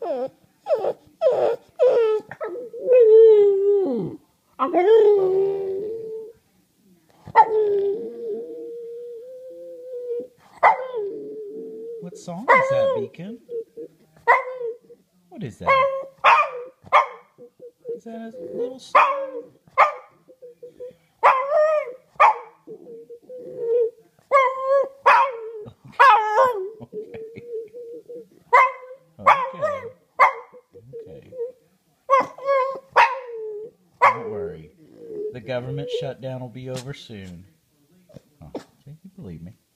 What song is that, Beacon? What is that? Is that a little song? Okay. Okay. Don't worry. The government shutdown will be over soon. Oh, see, you believe me.